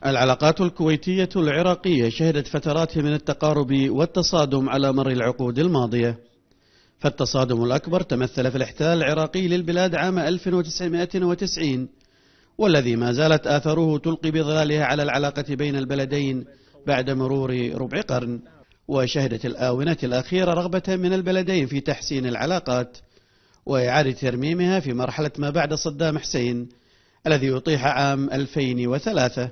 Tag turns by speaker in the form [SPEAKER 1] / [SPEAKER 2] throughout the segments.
[SPEAKER 1] العلاقات الكويتية العراقية شهدت فترات من التقارب والتصادم على مر العقود الماضية، فالتصادم الأكبر تمثل في الاحتلال العراقي للبلاد عام 1990، والذي ما زالت آثاره تلقي بظلالها على العلاقة بين البلدين بعد مرور ربع قرن. وشهدت الآونة الأخيرة رغبة من البلدين في تحسين العلاقات وإعادة ترميمها في مرحلة ما بعد صدام حسين الذي أطيح عام 2003.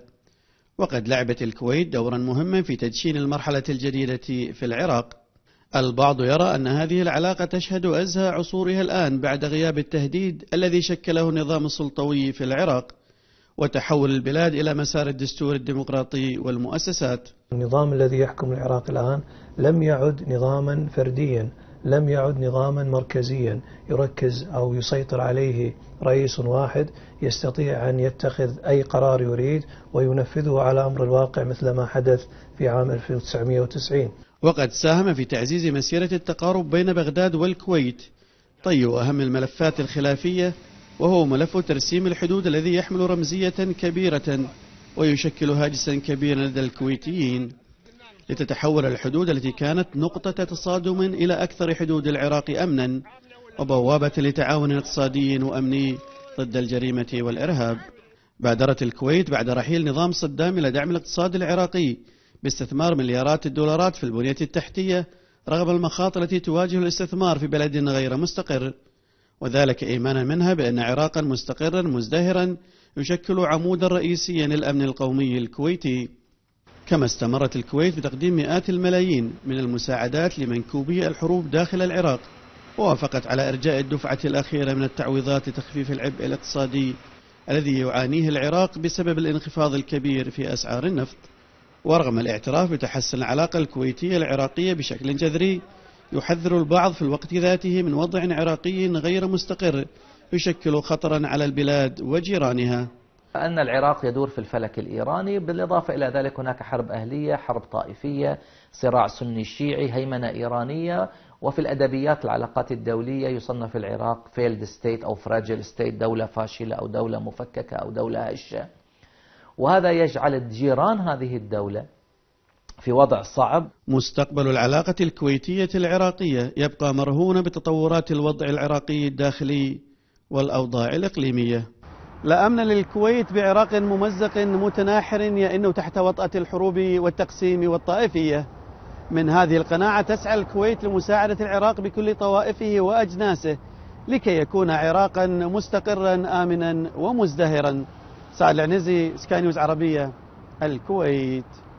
[SPEAKER 1] وقد لعبت الكويت دورا مهما في تدشين المرحلة الجديدة في العراق. البعض يرى أن هذه العلاقة تشهد أزهى عصورها الآن بعد غياب التهديد الذي شكله النظام السلطوي في العراق وتحول البلاد إلى مسار الدستور الديمقراطي والمؤسسات.
[SPEAKER 2] النظام الذي يحكم العراق الآن لم يعد نظاما فرديا، لم يعد نظاما مركزيا يركز أو يسيطر عليه رئيس واحد يستطيع أن يتخذ أي قرار يريد وينفذه على أمر الواقع مثل ما حدث في عام 1990.
[SPEAKER 1] وقد ساهم في تعزيز مسيرة التقارب بين بغداد والكويت طي أهم الملفات الخلافية، وهو ملف ترسيم الحدود الذي يحمل رمزية كبيرة ويشكل هاجسا كبيرا لدى الكويتيين، لتتحول الحدود التي كانت نقطة تصادم إلى أكثر حدود العراق أمنا وبوابة لتعاون اقتصادي وأمني ضد الجريمة والإرهاب. بادرت الكويت بعد رحيل نظام صدام إلى دعم الاقتصاد العراقي باستثمار مليارات الدولارات في البنية التحتية رغم المخاطر التي تواجه الاستثمار في بلد غير مستقر، وذلك إيمانا منها بأن عراقا مستقرا مزدهرا يشكل عمودا رئيسيا للأمن القومي الكويتي. كما استمرت الكويت بتقديم مئات الملايين من المساعدات لمنكوبي الحروب داخل العراق، ووافقت على إرجاء الدفعة الأخيرة من التعويضات لتخفيف العبء الاقتصادي الذي يعانيه العراق بسبب الانخفاض الكبير في أسعار النفط. ورغم الاعتراف بتحسن العلاقة الكويتية العراقية بشكل جذري، يحذر البعض في الوقت ذاته من وضع عراقي غير مستقر يشكل خطرا على البلاد وجيرانها.
[SPEAKER 3] أن العراق يدور في الفلك الإيراني، بالإضافة إلى ذلك هناك حرب أهلية، حرب طائفية، صراع سني شيعي، هيمنة إيرانية. وفي الأدبيات العلاقات الدولية يصنف العراق failed state أو fragile state، دولة فاشلة أو دولة مفككة أو دولة هشة، وهذا يجعل جيران هذه الدولة في وضع صعب.
[SPEAKER 1] مستقبل العلاقة الكويتية العراقية يبقى مرهون بتطورات الوضع العراقي الداخلي والأوضاع الإقليمية. لا أمن للكويت بعراق ممزق متناحر يئن تحت وطأة الحروب والتقسيم والطائفية. من هذه القناعة تسعى الكويت لمساعدة العراق بكل طوائفه وأجناسه لكي يكون عراقا مستقرا آمنا ومزدهرا. سعد العنزي، سكاي نيوز عربية، الكويت.